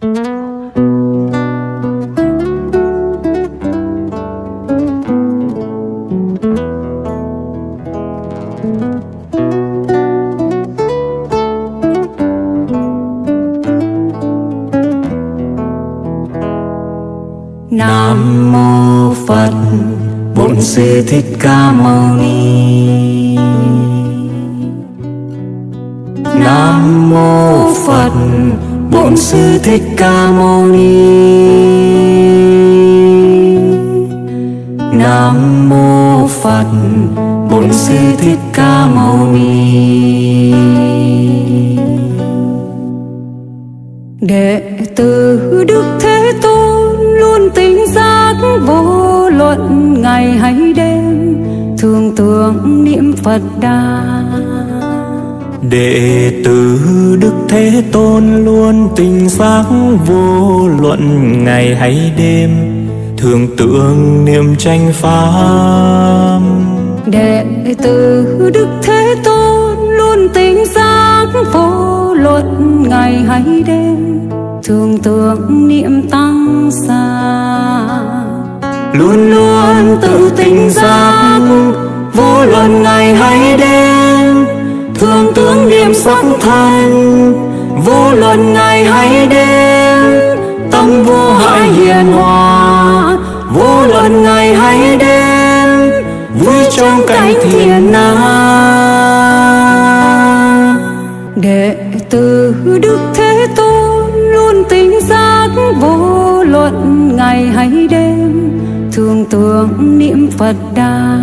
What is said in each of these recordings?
Nam mô Phật Bổn Sư Thích Ca Mâu Ni. Nam mô Phật Bổn Sư Thích Ca Mâu Ni. Nam mô Phật Bổn Sư Thích Ca Mâu Ni. Đệ tử Đức Thế Tôn luôn tỉnh giác vô luận ngày hay đêm, thường tưởng niệm Phật Đà. Đệ tử Đức Thế Tôn luôn tỉnh giác vô luận ngày hay đêm, thường tưởng niệm chánh pháp. Đệ tử Đức Thế Tôn luôn tỉnh giác vô luận ngày hay đêm, thường tưởng niệm tăng xa. Luôn luôn tự tỉnh giác vô luận ngày hay đêm, thường tưởng niệm sắc thanh vô luận ngày hay đêm. Tâm vô hại hiền hòa vô luận ngày hay đêm, vui trong cảnh thiền na. Đệ tử Đức Thế Tôn luôn tỉnh giác vô luận ngày hay đêm, thường tưởng niệm Phật Đà.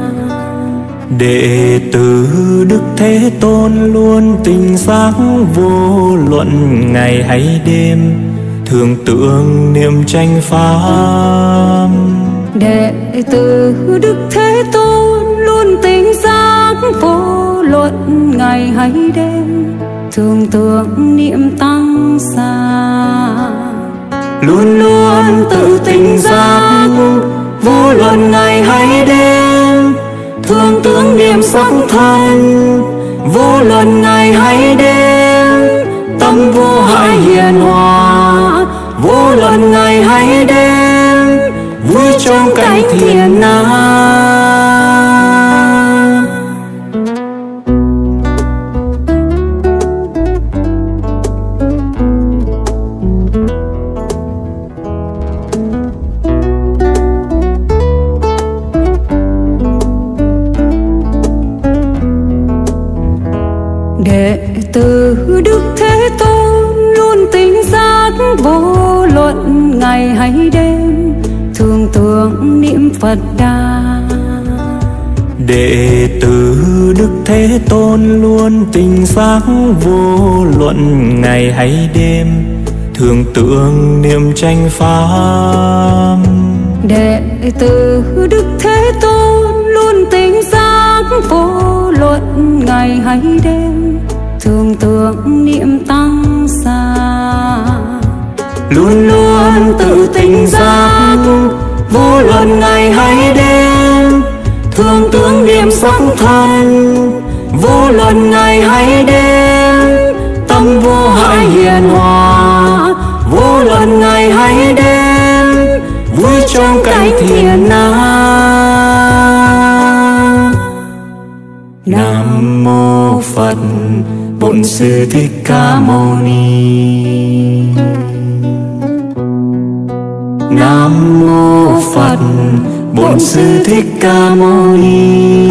Đệ tử Đức Thế Tôn luôn tỉnh giác vô luận ngày hay đêm, thường tưởng niệm chánh pháp. Đệ tử Đức Thế Tôn luôn tỉnh giác vô luận ngày hay đêm, thường tưởng niệm tăng xa. Luôn luôn tự tỉnh giác vô luận ngày hay đêm, thường tưởng niệm sắc thanh vô luận ngày hay đêm. Tâm vô hại hiền hòa vô luận ngày hay đêm, vui trong cảnh thiền na. Đệ tử Đức Thế Tôn luôn tỉnh giác vô luận ngày hay đêm, thường tưởng niệm Phật Đà. Đệ tử Đức Thế Tôn luôn tỉnh giác vô luận ngày hay đêm, thường tưởng niệm chánh pháp. Đệ tử Đức Thế Tôn luôn tỉnh giác vô luận ngày hay đêm, thường tưởng niệm tăng xa. Luôn luôn tự tỉnh giác vô luận ngày hay đêm, thường tưởng niệm sắc thanh vô luận ngày hay đêm. Tâm vô hại hiền hòa vô luận ngày hay đêm, vui trong cảnh thiền na. Nam mô Phật Bổn Sư Thích Ca Mâu Ni. Nam mô Phật Bổn Sư Thích Ca Mâu Ni.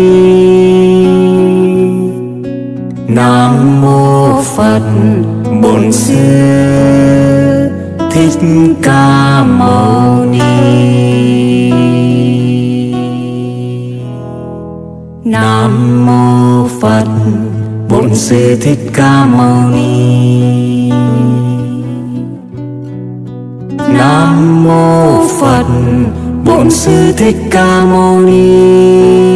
Nam mô Phật Bổn Sư Thích Ca Mâu Ni. Nam mô Phật Bổn Sư Thích Ca Mâu Ni. Nam mô Phật Bổn Sư Thích Ca Mâu Ni.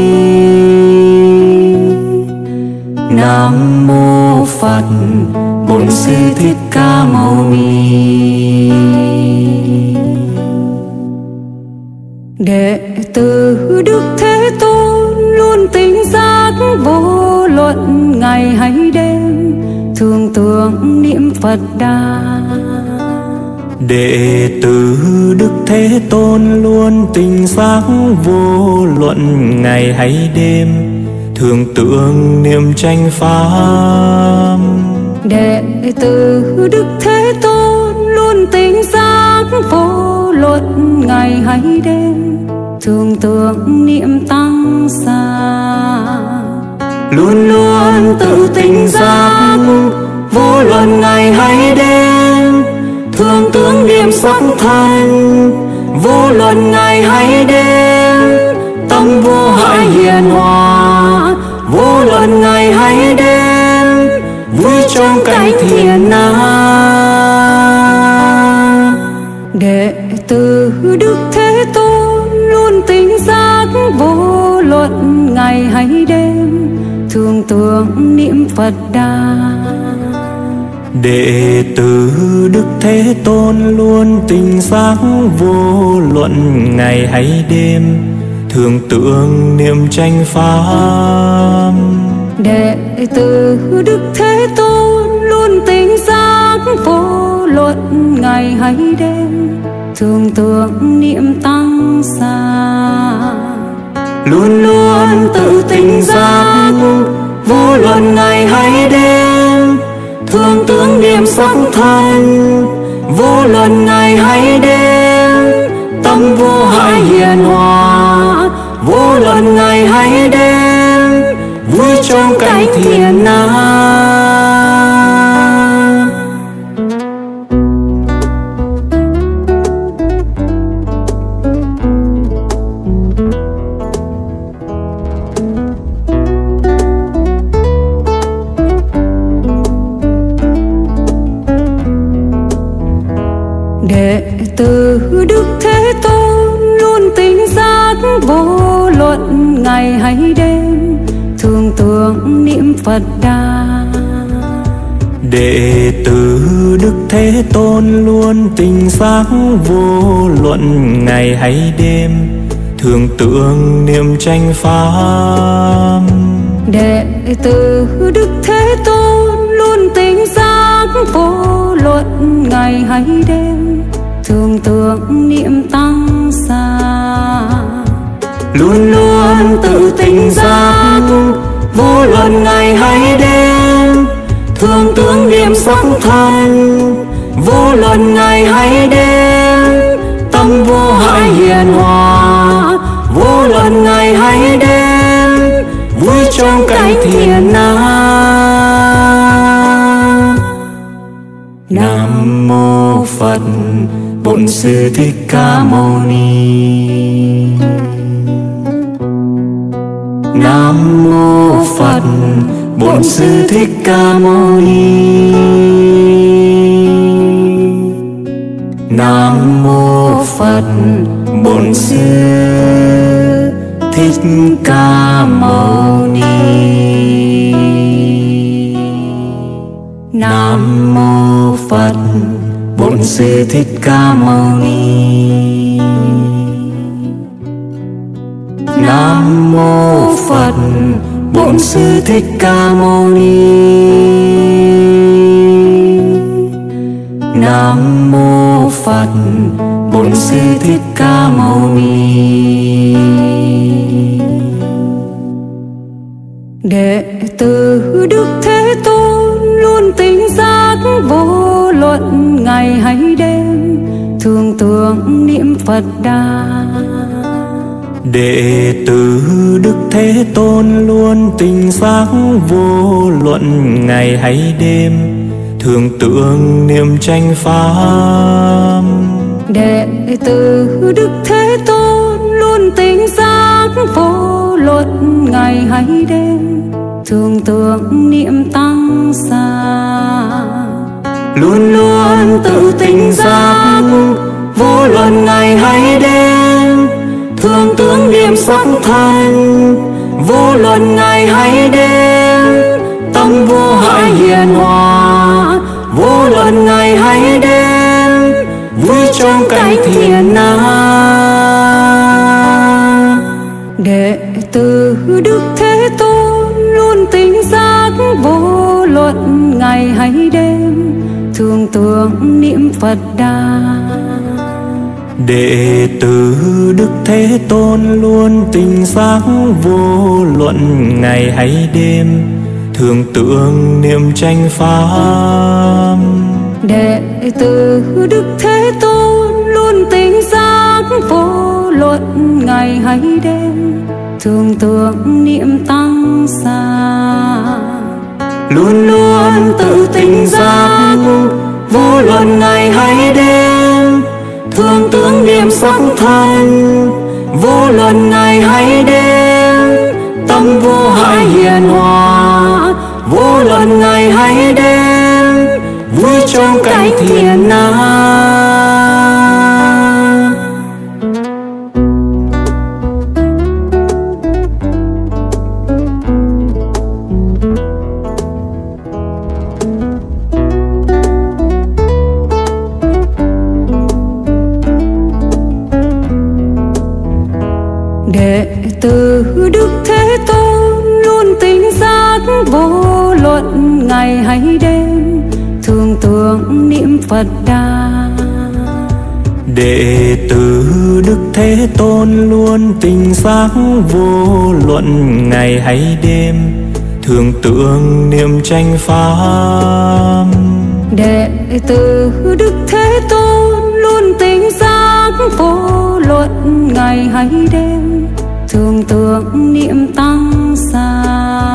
Nam mô Phật Bổn Sư Thích Ca Mâu Ni. Đệ tử Đức Thế Tôn luôn tỉnh giác vô luận ngày hay đêm, thường tưởng niệm Phật Đà. Đệ tử Đức Thế Tôn luôn tinh giác vô luận ngày hay đêm, thường tưởng niệm tranh pháp. Đệ tử Đức Thế Tôn luôn tinh giác vô luận ngày hay đêm, thường tưởng niệm tăng xa. Luôn luôn tự tinh giác vô luận ngày hay đêm, thường tưởng niệm sắc thân vô luận ngày hay đêm. Tâm vô hại hiền hòa vô luận ngày hay đêm, vui trong cảnh thiền nam. Đệ tử Đức Thế Tôn luôn tinh giác vô luận ngày hay đêm, thường tưởng niệm Phật Đà. Đệ tử Đức Thế Tôn luôn tinh giác vô luận ngày hay đêm, thường tưởng niệm tranh pháp. Đệ tử Đức Thế Tôn luôn tinh giác vô luận ngày hay đêm, thường tưởng niệm tăng xa. Luôn luôn tự tinh giác vô luận ngày hay đêm, thường tưởng niệm sắc thân vô luận ngày hay đêm. Tâm vô hại hiền hòa vô luận ngày hay đêm, vui trong cảnh thiền nam. Đệ tử Đức Thế Tôn luôn tinh giác vô luận ngày hay đêm, thường tưởng niệm Phật Đà. Đệ tử Đức Thế Tôn luôn tinh giác vô luận ngày hay đêm, thường tưởng niệm tranh pháp. Đệ tử Đức Thế Tôn luôn tinh giác vô luận ngày hay đêm, thường tưởng niệm tăng xa. Luôn luôn tự tinh giác vô luận ngày hay đêm, thường tưởng niệm sắc thân vô luận ngày hay đêm. Tâm vô hại hiền hòa vô luận ngày hay đêm, vui trong cảnh thiền nam. Nam mô Phật Bổn Sư Thích Ca Mâu Ni. Nam mô Phật Bổn Sư Thích Ca Mâu Ni. Nam mô Phật Bổn Sư Thích Ca Mâu Ni. Nam mô Phật Bổn Sư Thích Ca Mâu Ni. Nam mô Phật Bổn Sư Thích Ca Mâu Ni. Nam mô Phật Bổn Sư Thích Ca Mâu Ni. Đệ tử Đức Thế Tôn luôn tinh giác vô luận ngày hay đêm, thường tưởng niệm Phật Đà. Đệ tử Đức Thế Tôn luôn tinh giác vô luận ngày hay đêm, thường tưởng niệm tranh pháp. Đệ tử Đức Thế Tôn luôn tinh giác vô luận ngày hay đêm, thường tưởng niệm tăng xa. Luôn luôn tự tinh giác vô luận ngày hay đêm, thường tưởng niệm sắc thân vô luận ngày hay đêm. Tâm vô hại hiền hòa vô luận ngày hay đêm, vui trong cảnh thiền nam. Đệ tử Đức Thế Tôn luôn tinh giác vô luận ngày hay đêm, thường tưởng niệm Phật Đà. Đệ tử Đức Thế Tôn luôn tinh giác vô luận ngày hay đêm, thường tưởng niệm chánh pháp. Đệ tử Đức Thế Tôn luôn tinh giác vô luận ngày hay đêm, thường tưởng niệm tăng xa. Luôn luôn tự tỉnh giác vô luận ngày hay đêm, thường tưởng niệm sắc thân vô luận ngày hay đêm. Tâm vô hại hiền hòa vô luận ngày hay đêm, vui trong cảnh thiền nam. Đệ tử Đức Thế Tôn luôn tinh giác vô luận ngày hay đêm, thường tưởng niệm Phật Đà. Đệ tử Đức Thế Tôn luôn tinh giác vô luận ngày hay đêm, thường tưởng niệm chánh pháp. Đệ tử Đức Thế Tôn luôn tinh giác vô luận ngày hay đêm, thường tưởng niệm tăng xa.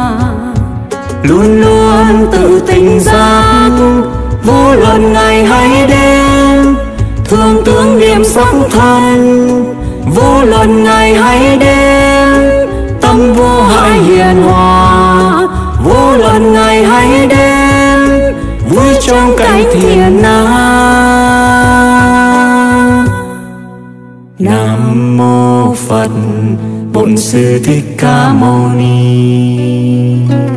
Luôn luôn tự tỉnh giác vô luận ngày hay đêm, thường tưởng niệm sắc thân vô luận ngày hay đêm. Tâm vô hại hiền hòa vô luận ngày hay đêm, vui trong cảnh thiền nam. Nam mô Phật Bổn Sư Thích Ca Mâu Ni.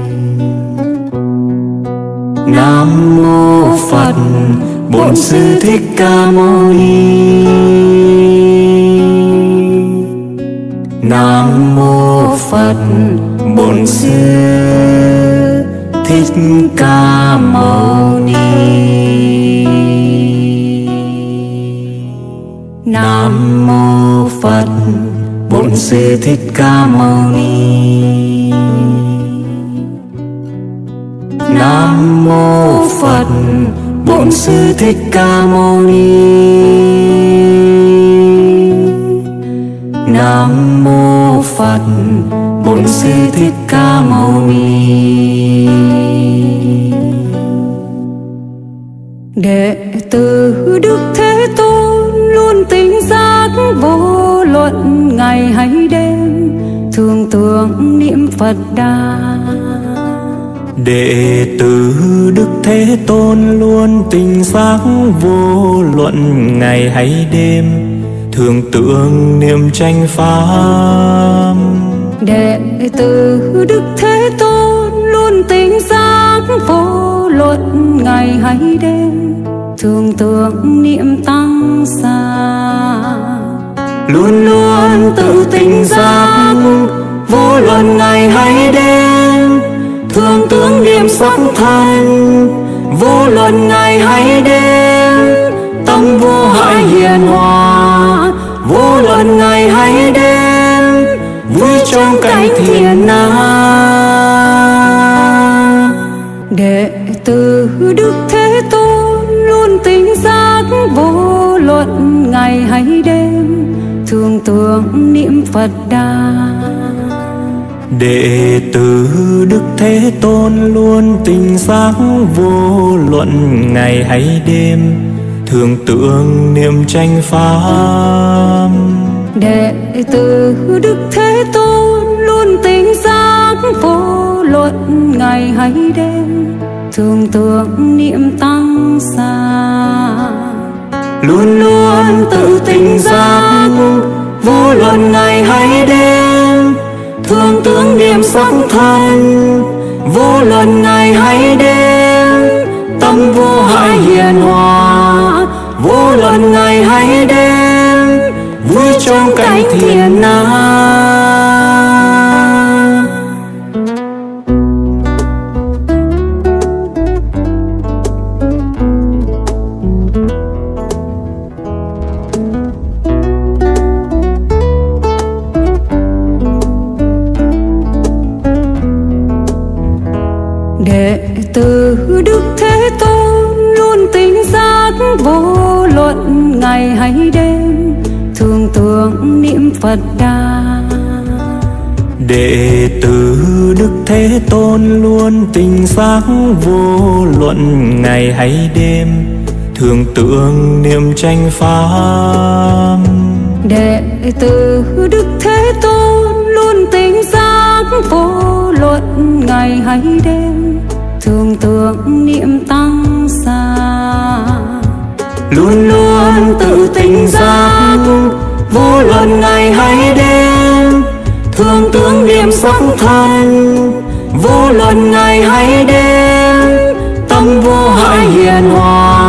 Nam mô Phật Bổn Sư Thích Ca Mâu Ni. Nam mô Phật Bổn Sư Thích Ca Mâu Ni. Nam mô Phật Bổn Sư Thích Ca Mâu Ni. Nam mô Phật Bổn Sư Thích Ca Mâu Ni. Nam mô Phật Bổn Sư Thích Ca Mâu Ni. Đệ tử Đức Thế Tôn luôn tinh giác vô luận ngày hay đêm, thường tưởng niệm Phật Đà. Đệ tử Đức Thế Tôn luôn tinh giác vô luận ngày hay đêm, thường tưởng niệm chánh pháp. Đệ tử Đức Thế Tôn luôn tinh giác vô luận ngày hay đêm, thường tưởng niệm tăng xa. Luôn luôn tự tỉnh giác vô luận ngày hay đêm, thường tưởng niệm sắc thân vô luận ngày hay đêm. Tâm vô hại hiền hòa vô luận ngày hay đêm, vui trong cảnh thiền nam. Đệ tử Đức Thế Tôn luôn tinh giác vô luận ngày hay đêm, thường tưởng niệm Phật Đà. Đệ tử Đức Thế Tôn luôn tinh giác vô luận ngày hay đêm, thường tưởng niệm chánh pháp. Đệ tử Đức Thế Tôn luôn tinh giác vô luận ngày hay đêm, thường tưởng niệm tăng xa. Luôn luôn tự tỉnh giác vô luận ngày hay đêm, thường tưởng niệm sắc thân vô luận ngày hay đêm. Tâm vô hại hiền hòa vô luận ngày hay đêm, vui trong cảnh thiền nam. Đệ tử Đức Thế Tôn luôn tỉnh giác vô luận ngày hay đêm, thường tưởng niệm Phật Đà. Đệ tử Đức Thế Tôn luôn tỉnh giác vô luận ngày hay đêm, thường tưởng niệm chánh pháp. Đệ tử Đức Thế Tôn luôn tỉnh giác vô luận ngày hay đêm, thường tưởng niệm tăng xa. Luôn luôn tự tỉnh giác vô luận ngày hay đêm, thường tưởng niệm sắc thân vô luận ngày hay đêm, tâm vô hại hiền hòa